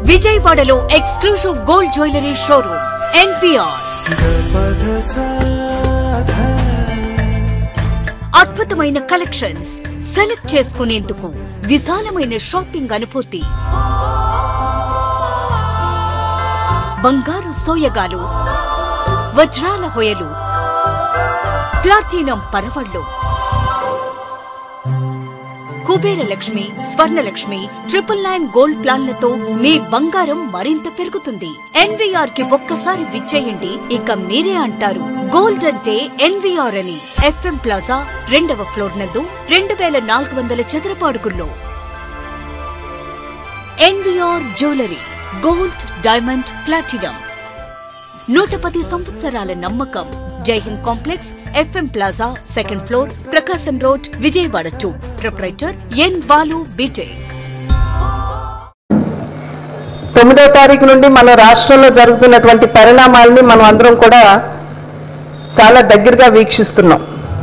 విజయవాడలో exclusive gold jewellery showroom NVR. అద్భుతమైన collections select చేసుకునేందుకు విశాలమైన షాపింగ్ అనుభూతి, బంగారు సోయగాలు, వజ్రాల హొయలు, ప్లాటినం పరవళ్ళు, కుబేర లక్ష్మి, స్వర్ణలక్ష్మి, 999 గోల్డ్ ప్లాన్లతో మీ బంగారం మరింత పెరుగుతుంది. NVR కి ఒక్కసారి విచ్చేయండి, ఇక మీరే అంటారు గోల్డ్ అంటే NVR అని. FM ప్లాజా 2వ ఫ్లోర్ నందు 2400 చదరపు అడుగుల్లో. NVR jewellery, gold, diamond, platinum. 110 సంవత్సరాల నమ్మకం. Jaihind complex, FM plaza, 2nd floor, Prakasam road, Vijayawada 2. Proprietor N Balu B Tech. 9వ తారీఖు నుండి మన రాష్ట్రంలో జరుగుతున్నటువంటి పరిణామాలని మనం అందరం కూడా చాలా దగ్గరగా వీక్షిస్తున్నాం.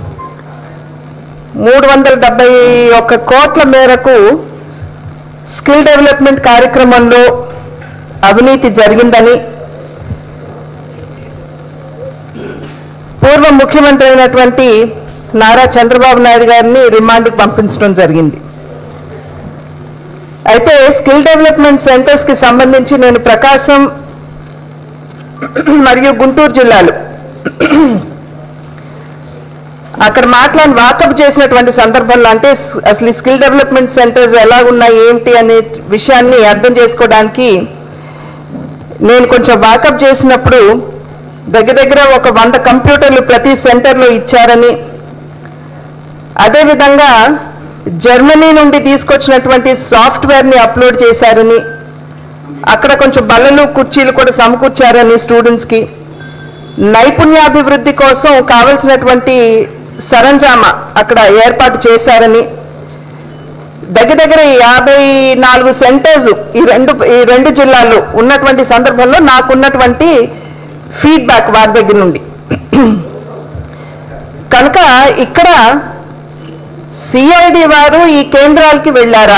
371 కోట్ల మేరకు స్కిల్ డెవలప్మెంట్ కార్యక్రమంలో అవినీతి జరిగిందని పూర్వ ముఖ్యమంత్రి అయినటువంటి నారా చంద్రబాబు నాయుడు గారిని రిమాండ్కి పంపించడం జరిగింది. అయితే స్కిల్ డెవలప్మెంట్ సెంటర్స్ కి సంబంధించి నేను ప్రకాశం మరియు గుంటూరు జిల్లాలు అక్కడ వాకప్ చేసినటువంటి సందర్భంలో, అంటే అసలు ఈ స్కిల్ డెవలప్మెంట్ సెంటర్స్ ఎలా ఉన్నాయి ఏంటి అనే విషయాన్ని అర్థం చేసుకోవడానికి నేను కొంచెం వాకప్ చేసినప్పుడు దగ్గర ఒక 100 కంప్యూటర్లు ప్రతి సెంటర్లో ఇచ్చారని, అదేవిధంగా జర్మనీ నుండి తీసుకొచ్చినటువంటి సాఫ్ట్వేర్ని అప్లోడ్ చేశారని, అక్కడ కొంచెం బల్లలు కుర్చీలు కూడా సమకూర్చారని, స్టూడెంట్స్కి నైపుణ్యాభివృద్ధి కోసం కావలసినటువంటి సరంజామా అక్కడ ఏర్పాటు చేశారని, దగ్గర 54 సెంటర్స్ ఈ రెండు జిల్లాల్లో ఉన్నటువంటి సందర్భంలో నాకున్నటువంటి ఫీడ్బ్యాక్ వారి దగ్గర నుండి. కనుక ఇక్కడ సిఐడి వారు ఈ కేంద్రాలకి వెళ్ళారా,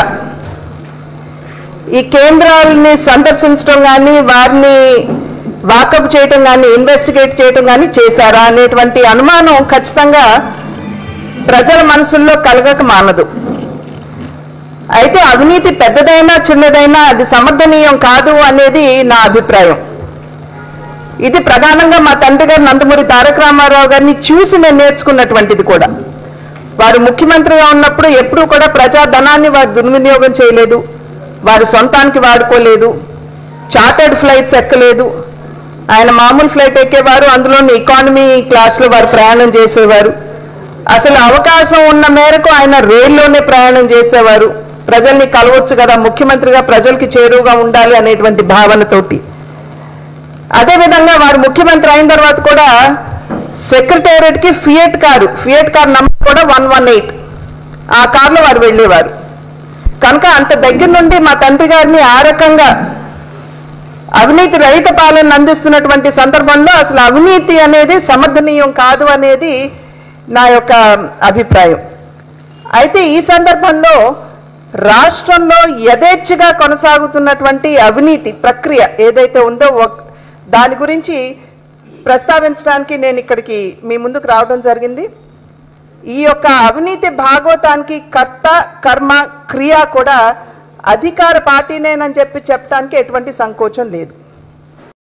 ఈ కేంద్రాలని సందర్శించడం కానీ, వారిని వాకప్ చేయటం కానీ, ఇన్వెస్టిగేట్ చేయటం కానీ చేశారా అనేటువంటి అనుమానం ఖచ్చితంగా ప్రజల మనసుల్లో కలగక మానదు. అయితే అవినీతి పెద్దదైనా చిన్నదైనా అది సమర్థనీయం కాదు అనేది నా అభిప్రాయం. ఇది ప్రధానంగా మా తండ్రి గారు నందమూరి తారక రామారావు గారిని చూసి నేను నేర్చుకున్నటువంటిది కూడా. వారు ముఖ్యమంత్రిగా ఉన్నప్పుడు ఎప్పుడూ కూడా ప్రజాధనాన్ని వారు దుర్వినియోగం చేయలేదు, వారి సొంతానికి వాడుకోలేదు, చార్టర్డ్ ఫ్లైట్స్ ఎక్కలేదు. ఆయన మామూలు ఫ్లైట్ ఎక్కేవారు, అందులోని ఎకానమీ క్లాస్లో వారు ప్రయాణం చేసేవారు. అసలు అవకాశం ఉన్న మేరకు ఆయన రైల్లోనే ప్రయాణం చేసేవారు. ప్రజల్ని కలవచ్చు కదా, ముఖ్యమంత్రిగా ప్రజలకి చేరువుగా ఉండాలి అనేటువంటి భావనతోటి. అదేవిధంగా వారు ముఖ్యమంత్రి అయిన తర్వాత కూడా సెక్రటేరియట్కి ఫియట్ కార్ నంబర్ కూడా 118 ఆ కార్లో వారు వెళ్ళేవారు. కనుక అంత దగ్గర నుండి మా తండ్రి గారిని ఆ రకంగా అవినీతి రహిత పాలన అందిస్తున్నటువంటి సందర్భంలో అసలు అవినీతి అనేది సమర్థనీయం కాదు అనేది నా యొక్క అభిప్రాయం. అయితే ఈ సందర్భంలో రాష్ట్రంలో యథేచ్ఛగా కొనసాగుతున్నటువంటి అవినీతి ప్రక్రియ ఏదైతే ఉందో దాని గురించి ప్రస్తావించడానికి నేను ఇక్కడికి మీ ముందుకు రావడం జరిగింది. ఈ యొక్క అవినీతి భాగోతానికి కర్త, కర్మ, క్రియ కూడా అధికార పార్టీనేనని చెప్పడానికి ఎటువంటి సంకోచం లేదు.